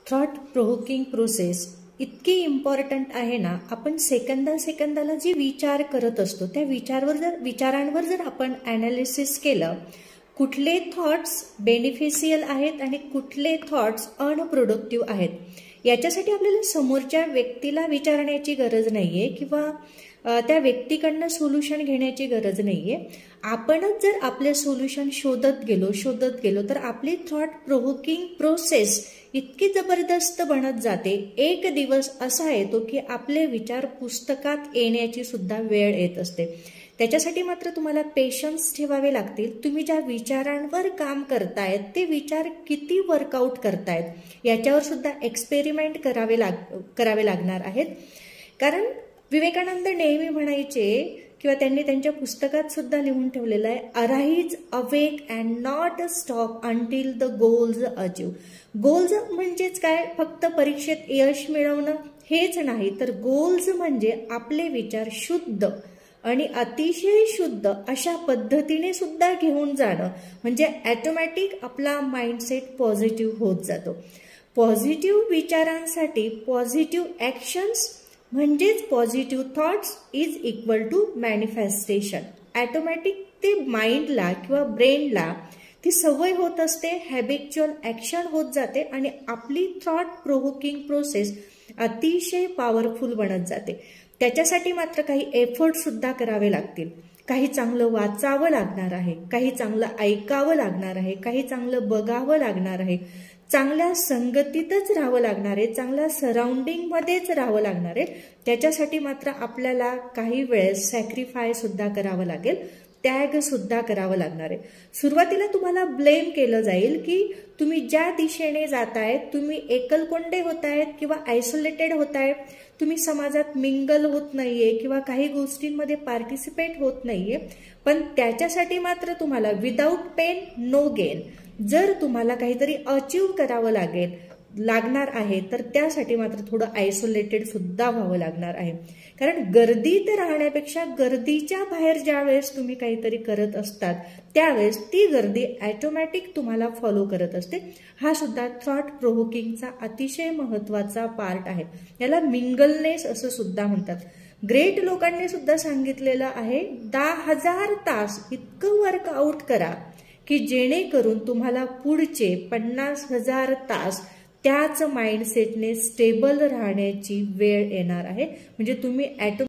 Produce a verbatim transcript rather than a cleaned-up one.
Thought provoking process इतकी important आहे ना. आपण सेकंदा सेकंदाला जे विचार करत असतो त्या विचारावर जर विचारांवर जर आपण ॲनालिसिस केलं, कुठले थॉट्स बेनिफिशियल आहेत आणि कुठले थॉट्स अनप्रोडक्टिव्ह आहेत, याच्यासाठी आपल्याला समोरच्या व्यक्तीला विचारण्याची गरज नाहीये किंवा त्या व्यक्तीकडनं सोल्युशन घेण्याची गरज नाहीये. आपणच जर आपले सोल्युशन शोधत गेलो शोधत गेलो तर आपली थॉट प्रोव्होकिंग प्रोसेस इतकी जबरदस्त बनत जाते. एक दिवस असा येतो की आपले विचार पुस्तकात येण्याची सुद्धा वेळ येत असते. त्याच्यासाठी मात्र तुम्हाला पेशन्स ठेवावे लागतील. तुम्ही ज्या विचारांवर काम करतायत ते विचार किती वर्कआउट करतायत याच्यावर सुद्धा एक्सपेरिमेंट करावे लाग करावे लागणार आहेत. कारण विवेकानंद नेहमी म्हणायचे किंवा त्यांनी त्यांच्या पुस्तकात सुद्धा लिहून ठेवलेलं आहे, arise awake and not stop until the goals achieve. Goals म्हणजेच काय, फक्त परीक्षेत यश मिळवणं हेच नाही, तर गोल्स म्हणजे आपले विचार शुद्ध आणि अतिशय शुद्ध अशा पद्धतीने सुद्धा घेऊन जाणं, म्हणजे ऑटोमॅटिक आपला माइंडसेट पॉझिटिव्ह होत जातो. पॉझिटिव्ह विचारांसाठी पॉझिटिव्ह ॲक्शन्स म्हणजेच positive thoughts is equal to manifestation. Automatic ते माइंडला किंवा ब्रेनला ती सवय होत असते, हॅबिच्युअल ॲक्शन होत जाते आणि आपली थॉट प्रोव्होकिंग प्रोसेस अतिशय पॉवरफुल बनत जाते. त्याच्यासाठी मात्र काही एफर्ट सुद्धा करावे लागतील. काही चांगलं वाचावं लागणार आहे, काही चांगलं ऐकावं लागणार आहे, काही चांगलं बघावं लागणार आहे, चांगल्या संगतीतच राहावं लागणार आहे, चांगल्या सराउंडिंग मध्येच राहावं लागणार आहे. त्याच्यासाठी मात्र आपल्याला काही वेळेस सॅक्रिफाय सुद्धा करावं लागेल, त्याग सुद्धा करावं लागणार आहे. सुरुवातीला तुम्हाला ब्लेम केलं जाईल की तुम्ही ज्या दिशेने जातायत, तुम्ही एकलकोंडे होतायत किंवा आयसोलेटेड होतायत, तुम्ही समाजात मिंगल होत नाहीये किंवा काही गोष्टींमध्ये पार्टिसिपेट होत नाहीये. पण त्याच्यासाठी मात्र तुम्हाला विदाऊट पेन नो गेन. जर तुम्हाला काहीतरी अचीव करावं लागेल लागणार आहे तर त्यासाठी मात्र थोडं आयसोलेटेड सुद्धा व्हावं लागणार आहे. कारण गर्दीत राहण्यापेक्षा गर्दीच्या बाहेर ज्या वेळेस तुम्ही काहीतरी करत असतात त्यावेळेस ती गर्दी ऑटोमॅटिक तुम्हाला फॉलो करत असते. हा सुद्धा थॉट प्रोव्होकिंगचा अतिशय महत्वाचा पार्ट आहे. याला मिंगलनेस असं सुद्धा म्हणतात. ग्रेट लोकांनी सुद्धा सांगितलेलं आहे, दहा हजार तास इतकं वर्कआउट करा की जेणेकरून तुम्हाला पुढचे पन्नास हजार तास त्याच माइंडसेटने स्टेबल राहण्याची वेळ येणार आहे. म्हणजे तुम्ही ॲटो